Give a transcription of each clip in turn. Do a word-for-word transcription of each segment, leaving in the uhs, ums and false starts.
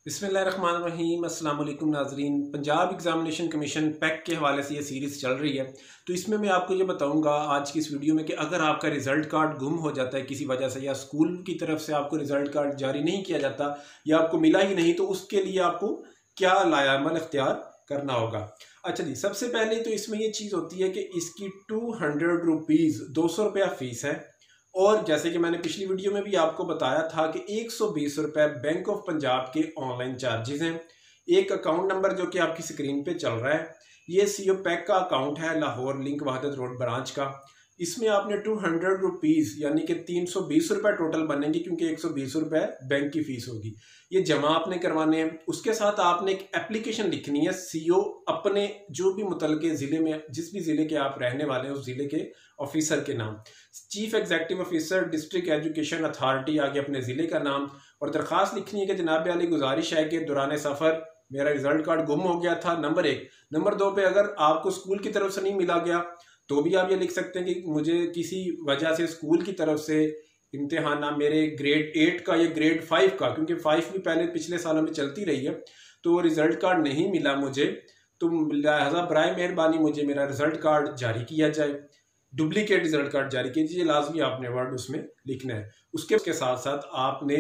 बिस्मिल्लाहिर्रहमानिर्रहीम अस्सलाम वालेकुम नाज़रीन। पंजाब एग्ज़ामिनेशन कमीशन पैक के हवाले से ये सीरीज़ चल रही है, तो इसमें मैं आपको ये बताऊंगा आज की इस वीडियो में कि अगर आपका रिज़ल्ट कार्ड गुम हो जाता है किसी वजह से, या स्कूल की तरफ से आपको रिज़ल्ट कार्ड जारी नहीं किया जाता या आपको मिला ही नहीं, तो उसके लिए आपको क्या लायामल इख्तियार करना होगा। अच्छा जी, सबसे पहले तो इसमें ये चीज़ होती है कि इसकी टू हंड्रेड रुपीज़ दो सौ रुपया फ़ीस है, और जैसे कि मैंने पिछली वीडियो में भी आपको बताया था कि एक सौ बीस रुपए बैंक ऑफ पंजाब के ऑनलाइन चार्जेस हैं। एक अकाउंट नंबर जो कि आपकी स्क्रीन पे चल रहा है, ये सीओ पैक का अकाउंट है, Lahore link Wahdat road branch का। इसमें आपने टू हंड्रेड रुपीज़ यानी कि तीन सौ बीस रुपये टोटल बनेंगे, क्योंकि एक सौ बीस रुपये बैंक की फ़ीस होगी। ये जमा आपने करवाने हैं। उसके साथ आपने एक एप्लीकेशन लिखनी है सीओ अपने जो भी मुतलके ज़िले में, जिस भी ज़िले के आप रहने वाले हैं उस ज़िले के ऑफिसर के नाम, chief executive officer district education authority, आगे अपने ज़िले का नाम, और दरख्वास्त लिखनी है कि जनाब आली गुजारिश है कि दौरान सफ़र मेरा रिजल्ट कार्ड गुम हो गया था, नंबर एक। नंबर दो पे अगर आपको स्कूल की तरफ से नहीं मिला गया तो भी आप ये लिख सकते हैं कि मुझे किसी वजह से स्कूल की तरफ से इम्तिहान मेरे ग्रेड एट का या ग्रेड फाइव का, क्योंकि फाइव भी पहले पिछले सालों में चलती रही है, तो रिजल्ट कार्ड नहीं मिला मुझे, तो लिहाजा बराए मेहरबानी मुझे मेरा रिजल्ट कार्ड जारी किया जाए, डुप्लीकेट रिजल्ट कार्ड जारी कीजिए। लाजमी आपने वर्ड उसमें लिखना है। उसके उसके साथ साथ आपने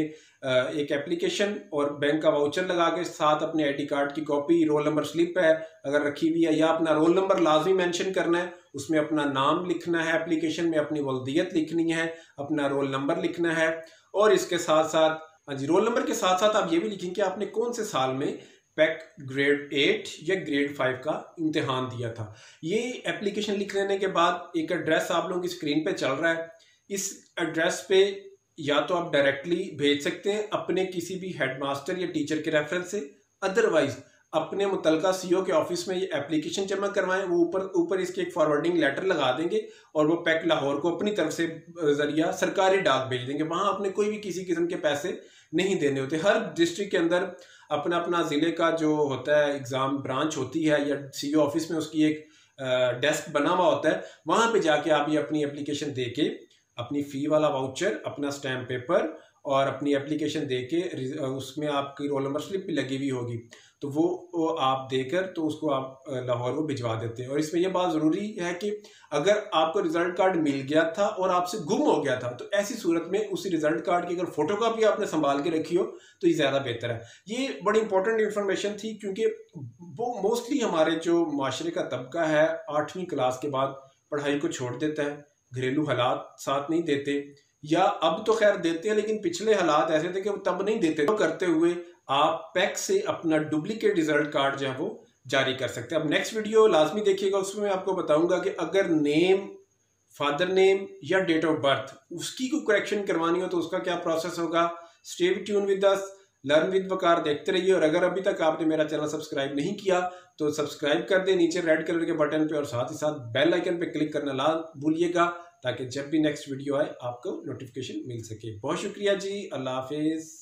एक एप्लीकेशन और बैंक का वाउचर लगा के साथ अपने आईडी कार्ड की कॉपी, रोल नंबर स्लिप है अगर रखी हुई है, या अपना रोल नंबर लाजमी मेंशन करना है, उसमें अपना नाम लिखना है, एप्लीकेशन में अपनी वल्दियत लिखनी है, अपना रोल नंबर लिखना है, और इसके साथ साथ हाँ जी, रोल नंबर के साथ साथ आप ये भी लिखेंगे कि आपने कौन से साल में पैक ग्रेड एट या ग्रेड फाइव का इम्तिहान दिया था। ये एप्लीकेशन लिख लेने के बाद एक एड्रेस आप लोगों की स्क्रीन पे चल रहा है, इस एड्रेस पे या तो आप डायरेक्टली भेज सकते हैं अपने किसी भी हेडमास्टर या टीचर के रेफरेंस से, अदरवाइज अपने मुतलका सीओ के ऑफिस में ये एप्लीकेशन जमा करवाएं। वो ऊपर ऊपर इसके एक फॉरवर्डिंग लेटर लगा देंगे और वो पैक लाहौर को अपनी तरफ से जरिया सरकारी डाक भेज देंगे। वहां आपने कोई भी किसी किस्म के पैसे नहीं देने होते। हर डिस्ट्रिक्ट के अंदर अपना अपना ज़िले का जो होता है एग्ज़ाम ब्रांच होती है, या सीओ ऑफिस में उसकी एक डेस्क बना हुआ होता है, वहाँ पे जाके आप ये अपनी एप्लीकेशन दे के अपनी फ़ी वाला वाउचर, अपना स्टैम्प पेपर और अपनी एप्लीकेशन दे के, उसमें आपकी रोल नंबर स्लिप भी लगी हुई होगी, तो वो, वो आप देकर तो उसको आप लाहौर को भिजवा देते हैं। और इसमें यह बात ज़रूरी है कि अगर आपको रिजल्ट कार्ड मिल गया था और आपसे गुम हो गया था, तो ऐसी सूरत में उसी रिजल्ट कार्ड की अगर फोटोकॉपी आपने संभाल के रखी हो तो ये ज़्यादा बेहतर है। ये बड़ी इंपॉर्टेंट इंफॉर्मेशन थी, क्योंकि वो मोस्टली हमारे जो माशरे का तबका है आठवीं क्लास के बाद पढ़ाई को छोड़ देता है, घरेलू हालात साथ नहीं देते, या अब तो खैर देते हैं लेकिन पिछले हालात ऐसे थे कि वो तब नहीं देते। तो करते हुए आप पैक से अपना डुप्लीकेट रिजल्ट कार्ड जो है वो जारी कर सकते हैं। अब नेक्स्ट वीडियो लाजमी देखिएगा, उसमें मैं आपको बताऊंगा कि अगर नेम, फादर नेम या डेट ऑफ बर्थ उसकी कोई करेक्शन करवानी हो तो उसका क्या प्रोसेस होगा। Stay tune with us, learn with Waqar देखते रहिए। और अगर अभी तक आपने मेरा चैनल सब्सक्राइब नहीं किया तो सब्सक्राइब कर दें नीचे रेड कलर के बटन पे, और साथ ही साथ बेल आइकन पे क्लिक करना ना भूलिएगा, ताकि जब भी नेक्स्ट वीडियो आए आपको नोटिफिकेशन मिल सके। बहुत शुक्रिया जी, अल्लाह हाफिज।